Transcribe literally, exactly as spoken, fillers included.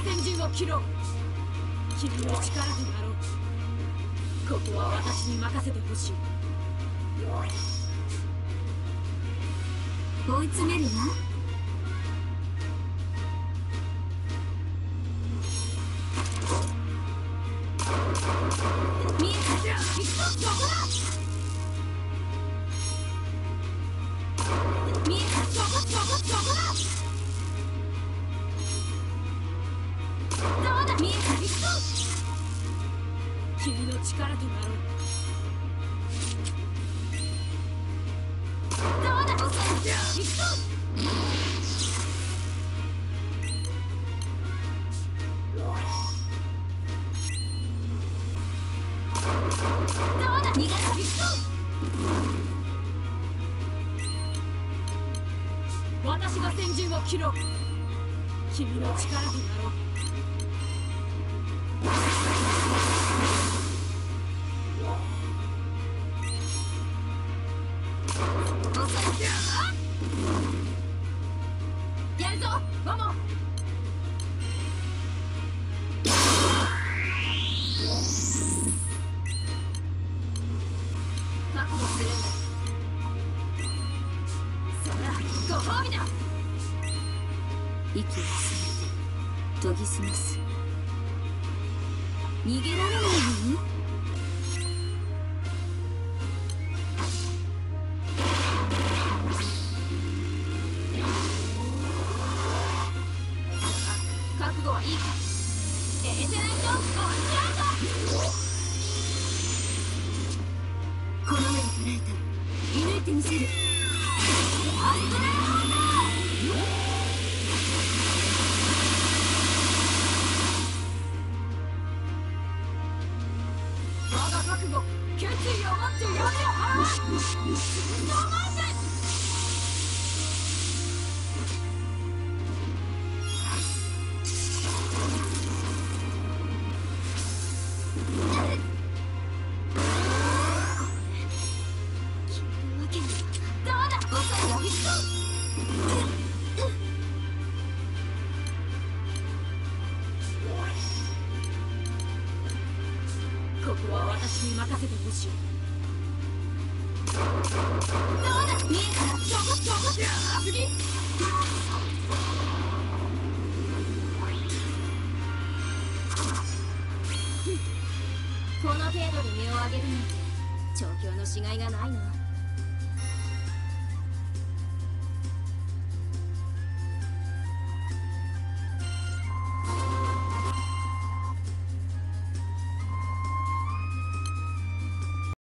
先陣を切ろう。君の力となろう。ここは私に任せてほしい。 追い詰めるわ。見えた。行くぞ。どこだ。見えた。どこどこどこだ。どうだ。見えた。行くぞ。 君の力となろう。 どうだ。遅い。行くぞ。どうだ。逃がす。行くぞ。 私が先陣を切ろう。君の力となろう。 やるぞ、マモ。覚悟するんだ。そら、ご褒美だ。息を吸って研ぎ澄ます。逃げられないのに。覚悟はいいか。エーテナイトゴールラウンド。この目で捉えた。射抜いてみせる。アストラルハンター。我が覚悟、決意を持ってやめよ。スーパーマンデン。ここは私に任せてほしい。どうだ。見えた。どこどこ。次。この程度で音を上げるなんて調教のしがいがないな。